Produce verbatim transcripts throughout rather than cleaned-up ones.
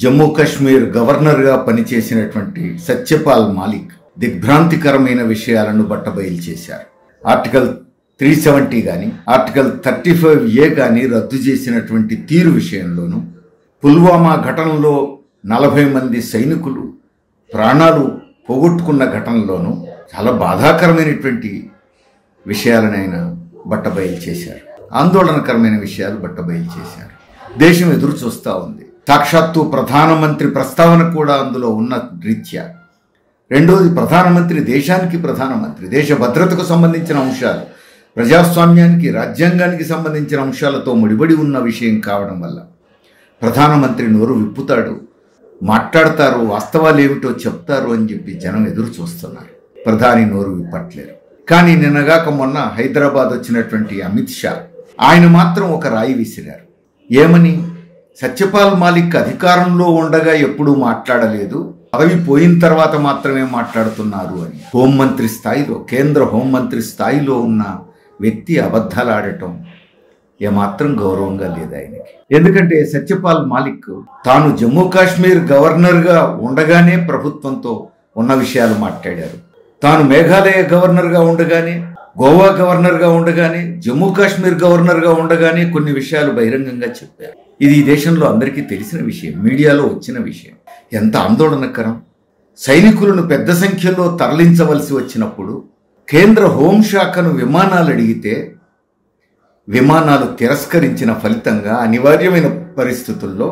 జమ్మూ కాశ్మీర్ గవర్నర్గా పనిచేసినటువంటి సత్యపాల్ మాలిక్ దిగ్భ్రాంతికరమైన విషయాలను బట్టబయలు చేశారు. ఆర్టికల్ త్రీ సెవెంటీ కానీ ఆర్టికల్ థర్టీ ఫైవ్ ఏ కానీ రద్దు చేసినటువంటి తీరు విషయంలోనూ, పుల్వామా ఘటనలో నలభై మంది సైనికులు ప్రాణాలు పోగొట్టుకున్న ఘటనలోనూ చాలా బాధాకరమైనటువంటి విషయాలను ఆయన బట్టబయలు చేశారు. ఆందోళనకరమైన విషయాలు బట్టబయలు చేశారు. దేశం ఎదురు చూస్తూ ఉంది. సాక్షాత్తు ప్రధానమంత్రి ప్రస్తావన కూడా అందులో ఉన్న రీత్యా. రెండోది, ప్రధానమంత్రి దేశానికి ప్రధానమంత్రి, దేశ భద్రతకు సంబంధించిన అంశాలు, ప్రజాస్వామ్యానికి, రాజ్యాంగానికి సంబంధించిన అంశాలతో ముడిపడి ఉన్న విషయం కావడం వల్ల ప్రధానమంత్రి నోరు విప్పుతాడు, మాట్లాడతారు, వాస్తవాలు ఏమిటో చెప్తారు అని చెప్పి జనం ఎదురు చూస్తున్నారు. ప్రధాని నోరు విప్పట్లేరు. కానీ నిన్నగాక మొన్న హైదరాబాద్ వచ్చినటువంటి అమిత్ షా ఆయన మాత్రం ఒక రాయి విసిరారు. ఏమని? సత్యపాల్ మాలిక్ అధికారంలో ఉండగా ఎప్పుడూ మాట్లాడలేదు, పదవి పోయిన తర్వాత మాత్రమే మాట్లాడుతున్నారు అని. హోంమంత్రి స్థాయిలో, కేంద్ర హోంమంత్రి స్థాయిలో ఉన్న వ్యక్తి అబద్ధాలు ఆడటం ఏమాత్రం గౌరవంగా లేదు ఆయనకి. ఎందుకంటే సత్యపాల్ మాలిక్ తాను జమ్మూ కాశ్మీర్ గవర్నర్గా ఉండగానే ప్రభుత్వంతో ఉన్న విషయాలు మాట్లాడారు. తాను మేఘాలయ గవర్నర్గా ఉండగానే, గోవా గవర్నర్గా ఉండగానే, జమ్మూ కాశ్మీర్ గవర్నర్గా ఉండగానే కొన్ని విషయాలు బహిరంగంగా చెప్పారు. ఇది ఈ దేశంలో అందరికీ తెలిసిన విషయం, మీడియాలో వచ్చిన విషయం. ఎంత ఆందోళనకరం! సైనికులను పెద్ద సంఖ్యలో తరలించవలసి వచ్చినప్పుడు కేంద్ర హోంశాఖను విమానాలు అడిగితే విమానాలు తిరస్కరించిన ఫలితంగా అనివార్యమైన పరిస్థితుల్లో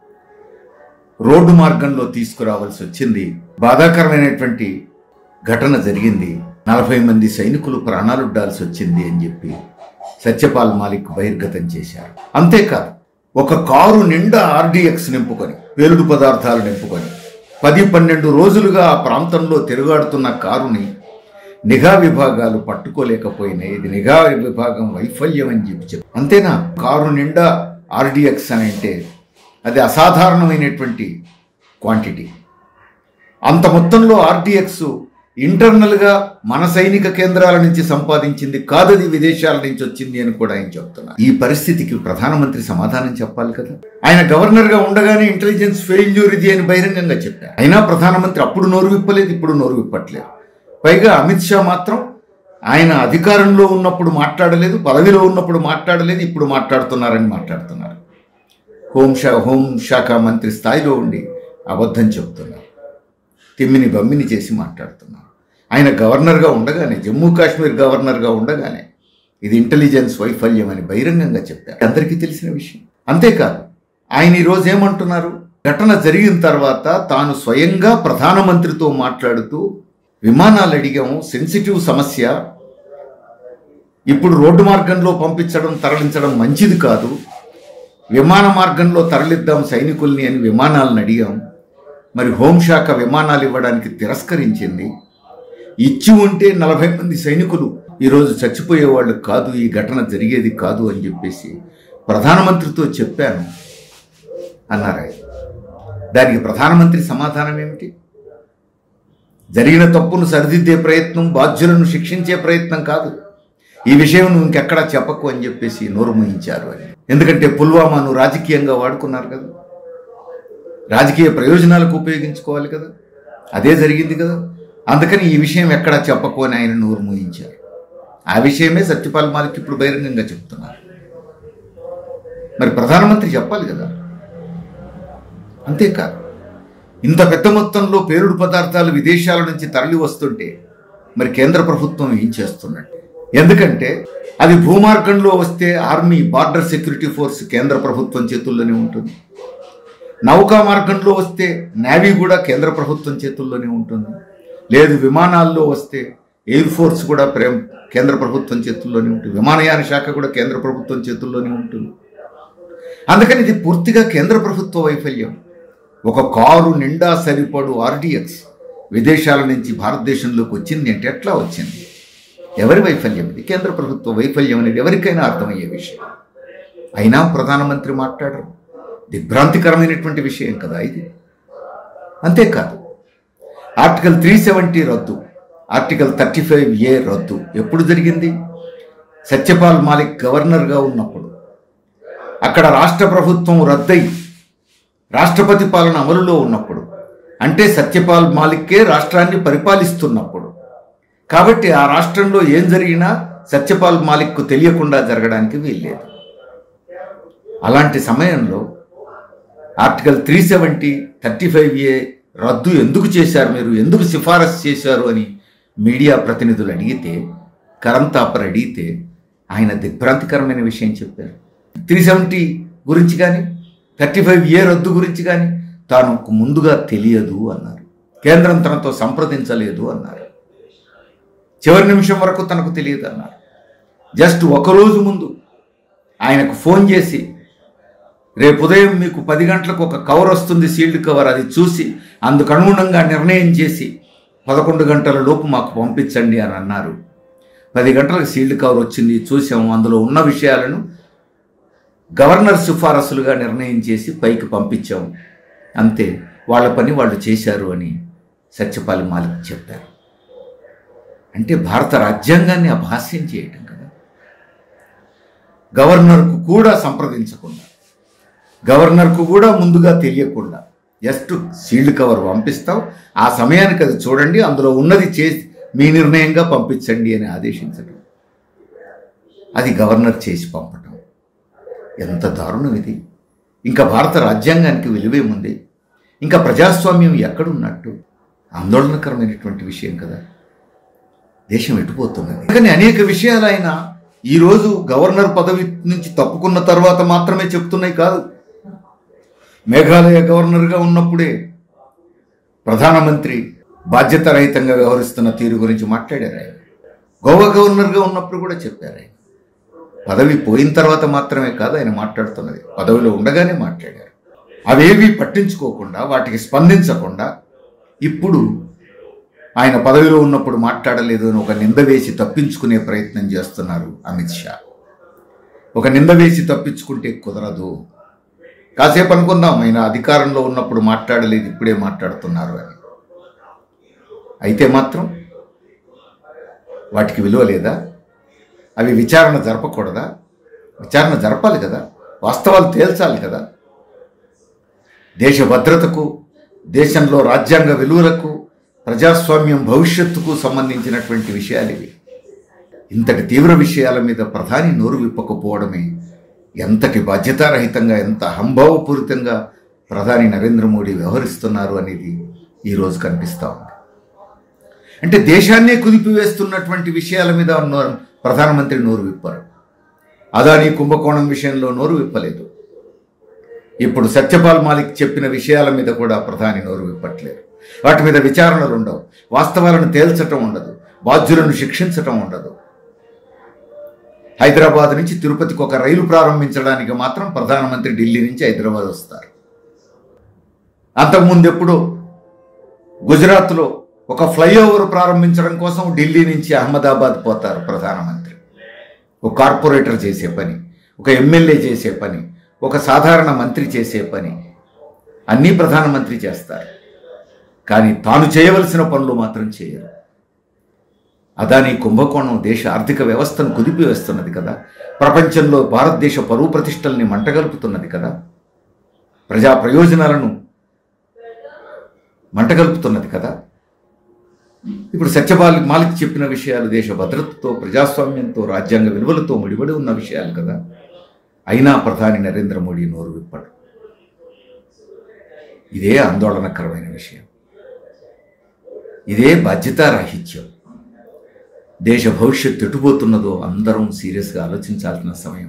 రోడ్డు మార్గంలో తీసుకురావాల్సి వచ్చింది. బాధాకరమైనటువంటి ఘటన జరిగింది. నలభై మంది సైనికులు ప్రాణాలుడ్డాల్సి వచ్చింది అని చెప్పి సత్యపాల్ మాలిక్ బహిర్గతం చేశారు. అంతేకాదు, ఒక కారు నిండా ఆర్డీఎక్స్ నింపుకొని, పేలుడు పదార్థాలు నింపుకొని పది పన్నెండు రోజులుగా ఆ ప్రాంతంలో తిరుగాడుతున్న కారుని నిఘా విభాగాలు పట్టుకోలేకపోయినాయి. ఇది నిఘా విభాగం వైఫల్యం అని చెప్పి చెప్పారు. అంతేనా? కారు నిండా ఆర్డీఎక్స్ అని అంటే అది అసాధారణమైనటువంటి క్వాంటిటీ. అంత మొత్తంలో ఆర్డీఎక్స్ ఇంటర్నల్గా మన సైనిక కేంద్రాల నుంచి సంపాదించింది కాదు, అది విదేశాల నుంచి వచ్చింది అని కూడా ఆయన చెప్తున్నారు. ఈ పరిస్థితికి ప్రధానమంత్రి సమాధానం చెప్పాలి కదా. ఆయన గవర్నర్గా ఉండగానే ఇంటెలిజెన్స్ ఫెయిల్యూర్ ఇది అని బహిరంగంగా చెప్పారు. అయినా ప్రధానమంత్రి అప్పుడు నోరు విప్పలేదు, ఇప్పుడు నోరు విప్పట్లేదు. పైగా అమిత్ షా మాత్రం ఆయన అధికారంలో ఉన్నప్పుడు మాట్లాడలేదు, పదవిలో ఉన్నప్పుడు మాట్లాడలేదు, ఇప్పుడు మాట్లాడుతున్నారని మాట్లాడుతున్నారు. హోంశా హోంశాఖ మంత్రి స్థాయిలో ఉండి అబద్ధం చెబుతున్నారు, తిమ్మిని బమ్మిని చేసి మాట్లాడుతున్నారు. ఆయన గవర్నర్గా ఉండగానే, జమ్మూ కాశ్మీర్ గవర్నర్గా ఉండగానే ఇది ఇంటెలిజెన్స్ వైఫల్యం అని బహిరంగంగా చెప్పారు. అందరికీ తెలిసిన విషయం. అంతేకాదు, ఆయన ఈరోజు ఏమంటున్నారు? ఘటన జరిగిన తర్వాత తాను స్వయంగా ప్రధానమంత్రితో మాట్లాడుతూ విమానాలు అడిగాము, సెన్సిటివ్ సమస్య, ఇప్పుడు రోడ్డు మార్గంలో పంపించడం తరలించడం మంచిది కాదు, విమాన మార్గంలో తరలిద్దాం సైనికుల్ని అని విమానాలను అడిగాం. మరి హోంశాఖ విమానాలు ఇవ్వడానికి తిరస్కరించింది. ఇచ్చి ఉంటే నలభై మంది సైనికులు ఈరోజు చచ్చిపోయేవాళ్ళు కాదు, ఈ ఘటన జరిగేది కాదు అని చెప్పేసి ప్రధానమంత్రితో చెప్పాను అన్నారు ఆయన. దానికి ప్రధానమంత్రి సమాధానం ఏమిటి? జరిగిన తప్పును సరిదిద్దే ప్రయత్నం, బాధ్యులను శిక్షించే ప్రయత్నం కాదు, ఈ విషయం నువ్వు ఇంకెక్కడా చెప్పకు అని చెప్పేసి నోరు మూయించారు అని. ఎందుకంటే పుల్వామాను రాజకీయంగా వాడుకున్నారు కదా, రాజకీయ ప్రయోజనాలకు ఉపయోగించుకోవాలి కదా, అదే జరిగింది కదా. అందుకని ఈ విషయం ఎక్కడా చెప్పకు అని ఆయన నోరు మూయించారు. ఆ విషయమే సత్యపాల్ మాలిక్ ఇప్పుడు బహిరంగంగా చెప్తున్నారు. మరి ప్రధానమంత్రి చెప్పాలి కదా. అంతేకాదు, ఇంత పెద్ద మొత్తంలో పేలుడు పదార్థాలు విదేశాల నుంచి తరలి వస్తుంటే మరి కేంద్ర ప్రభుత్వం ఏం చేస్తున్నట్టు? ఎందుకంటే అది భూమార్గంలో వస్తే ఆర్మీ, బార్డర్ సెక్యూరిటీ ఫోర్స్ కేంద్ర ప్రభుత్వం చేతుల్లోనే ఉంటుంది. నౌకా మార్గంలో వస్తే నేవీ కూడా కేంద్ర ప్రభుత్వం చేతుల్లోనే ఉంటుంది. లేదు విమానాల్లో వస్తే ఎయిర్ ఫోర్స్ కూడా ప్రేమ కేంద్ర ప్రభుత్వం చేతుల్లోనే ఉంటుంది. విమానయాన శాఖ కూడా కేంద్ర ప్రభుత్వం చేతుల్లోనే ఉంటుంది. అందుకని ఇది పూర్తిగా కేంద్ర ప్రభుత్వ వైఫల్యం. ఒక కారు నిండా సరిపడు ఆర్డీఎక్స్ విదేశాల నుంచి భారతదేశంలోకి వచ్చింది అంటే ఎట్లా వచ్చింది? ఎవరి వైఫల్యం ఇది? కేంద్ర ప్రభుత్వ వైఫల్యం అనేది ఎవరికైనా అర్థమయ్యే విషయం. అయినా ప్రధానమంత్రి మాట్లాడరు. దిగ్భ్రాంతికరమైనటువంటి విషయం కదా ఇది. అంతేకాదు, ఆర్టికల్ త్రీ సెవెంటీ రద్దు, ఆర్టికల్ థర్టీ ఫైవ్ ఏ రద్దు ఎప్పుడు జరిగింది? సత్యపాల్ మాలిక్ గవర్నర్గా ఉన్నప్పుడు. అక్కడ రాష్ట్ర ప్రభుత్వం రద్దయి రాష్ట్రపతి పాలన అమలులో ఉన్నప్పుడు, అంటే సత్యపాల్ మాలిక్కే రాష్ట్రాన్ని పరిపాలిస్తున్నప్పుడు, కాబట్టి ఆ రాష్ట్రంలో ఏం జరిగినా సత్యపాల్ మాలిక్కు తెలియకుండా జరగడానికి వీల్లేదు. అలాంటి సమయంలో article three seventy thirty five A రద్దు ఎందుకు చేశారు, మీరు ఎందుకు సిఫారసు చేశారు అని మీడియా ప్రతినిధులు అడిగితే, కరణ్ థాపర్ అడిగితే ఆయన దిగ్భ్రాంతికరమైన విషయం చెప్పారు. త్రీ సెవెంటీ గురించి కానీ థర్టీ ఫైవ్ ఏ రద్దు గురించి కానీ తాను ముందుగా తెలియదు అన్నారు. కేంద్రం తనతో సంప్రదించలేదు అన్నారు. చివరి నిమిషం వరకు తనకు తెలియదు అన్నారు. జస్ట్ ఒకరోజు ముందు ఆయనకు ఫోన్ చేసి, రేపు ఉదయం మీకు పది గంటలకు ఒక కవర్ వస్తుంది, సీల్డ్ కవర్, అది చూసి అందుకు అనుగుణంగా నిర్ణయం చేసి పదకొండు గంటల లోపు మాకు పంపించండి అని అన్నారు. పది గంటలకు సీల్డ్ కవర్ వచ్చింది, చూసాము. అందులో ఉన్న విషయాలను గవర్నర్ సిఫారసులుగా నిర్ణయం చేసి పైకి పంపించాము. అంతే, వాళ్ళ పని వాళ్ళు చేశారు అని సత్యపాల్ మాలిక్ చెప్పారు. అంటే భారత రాజ్యాంగాన్ని అపహాస్యం చేయటం కదా. గవర్నర్కు కూడా సంప్రదించకుండా, గవర్నర్కు కూడా ముందుగా తెలియకుండా జస్ట్ సీల్డ్ కవర్ పంపిస్తాం, ఆ సమయానికి అది చూడండి, అందులో ఉన్నది చేసి మీ నిర్ణయంగా పంపించండి అని ఆదేశించడం, అది గవర్నర్ చేసి పంపటం. ఎంత దారుణం ఇది! ఇంకా భారత రాజ్యాంగానికి విలువేముంది? ఇంకా ప్రజాస్వామ్యం ఎక్కడున్నట్టు? ఆందోళనకరమైనటువంటి విషయం కదా. దేశం ఎటుపోతున్నది. కానీ అనేక విషయాలు ఆయన ఈరోజు గవర్నర్ పదవి నుంచి తప్పుకున్న తర్వాత మాత్రమే చెప్తున్నాయి కాదు. మేఘాలయ గవర్నర్గా ఉన్నప్పుడే ప్రధానమంత్రి బాధ్యతారహితంగా వ్యవహరిస్తున్న తీరు గురించి మాట్లాడారు ఆయన. గోవా గవర్నర్గా ఉన్నప్పుడు కూడా చెప్పారు ఆయన. పదవి పోయిన తర్వాత మాత్రమే కాదు ఆయన మాట్లాడుతున్నది, పదవిలో ఉండగానే మాట్లాడారు. అవేవి పట్టించుకోకుండా, వాటికి స్పందించకుండా ఇప్పుడు ఆయన పదవిలో ఉన్నప్పుడు మాట్లాడలేదు అని ఒక నింద వేసి తప్పించుకునే ప్రయత్నం చేస్తున్నారు అమిత్ షా. ఒక నింద వేసి తప్పించుకుంటే కుదరదు. కాసేపు అనుకుందాం, ఆయన అధికారంలో ఉన్నప్పుడు మాట్లాడలేదు, ఇప్పుడే మాట్లాడుతున్నారు అని. అయితే మాత్రం వాటికి విలువ లేదా? అవి విచారణ జరపకూడదా? విచారణ జరపాలి కదా, వాస్తవాలు తేల్చాలి కదా. దేశ భద్రతకు, దేశంలో రాజ్యాంగ విలువలకు, ప్రజాస్వామ్యం భవిష్యత్తుకు సంబంధించినటువంటి విషయాలు ఇవి. ఇంతటి తీవ్ర విషయాల మీద ప్రధాని నోరు విప్పకపోవడమే ఎంతటి బాధ్యతారహితంగా, ఎంత అహంభావపూరితంగా ప్రధాని నరేంద్ర మోడీ వ్యవహరిస్తున్నారు అనేది ఈరోజు కనిపిస్తూ ఉంది. అంటే దేశాన్నే కుదిపివేస్తున్నటువంటి విషయాల మీద ప్రధానమంత్రి నోరు విప్పారు. అదానీ కుంభకోణం విషయంలో నోరు విప్పలేదు. ఇప్పుడు సత్యపాల్ మాలిక్ చెప్పిన విషయాల మీద కూడా ప్రధాని నోరు విప్పట్లేదు. వాటి మీద విచారణలు ఉండవు, వాస్తవాలను తేల్చటం ఉండదు, బాధ్యులను శిక్షించటం ఉండదు. హైదరాబాద్ నుంచి తిరుపతికి ఒక రైలు ప్రారంభించడానికి మాత్రం ప్రధానమంత్రి ఢిల్లీ నుంచి హైదరాబాద్ వస్తారు. అంతకుముందు ఎప్పుడో గుజరాత్లో ఒక ఫ్లైఓవర్ ప్రారంభించడం కోసం ఢిల్లీ నుంచి అహ్మదాబాద్ పోతారు ప్రధానమంత్రి. ఒక కార్పొరేటర్ చేసే పని, ఒక ఎమ్మెల్యే చేసే పని, ఒక సాధారణ మంత్రి చేసే పని అన్నీ ప్రధానమంత్రి చేస్తారు. కానీ తాను చేయవలసిన పనులు మాత్రం చేయరు. అదానీ కుంభకోణం దేశ ఆర్థిక వ్యవస్థను కుదిపివేస్తున్నది కదా, ప్రపంచంలో భారతదేశ పరువు ప్రతిష్టల్ని మంటగలుపుతున్నది కదా, ప్రజా ప్రయోజనాలను మంటగలుపుతున్నది కదా. ఇప్పుడు సత్యపాల్ మాలిక్ చెప్పిన విషయాలు దేశ భద్రతతో, ప్రజాస్వామ్యంతో, రాజ్యాంగ విలువలతో ముడిపడి ఉన్న విషయాలు కదా. అయినా ప్రధాని నరేంద్ర మోడీ నోరు విప్పడు. ఇదే ఆందోళనకరమైన విషయం, ఇదే బాధ్యతారాహిత్యం. దేశ భవిష్యత్తు ఎటుపోతున్నదో అందరం సీరియస్గా ఆలోచించాల్సిన సమయం.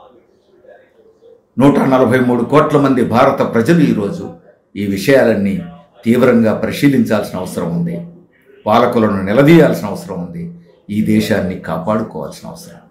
నూట నలభై మూడు కోట్ల మంది భారత ప్రజలు ఈరోజు ఈ విషయాలన్నీ తీవ్రంగా పరిశీలించాల్సిన అవసరం ఉంది. పాలకులను నిలదీయాల్సిన అవసరం ఉంది. ఈ దేశాన్ని కాపాడుకోవాల్సిన అవసరం.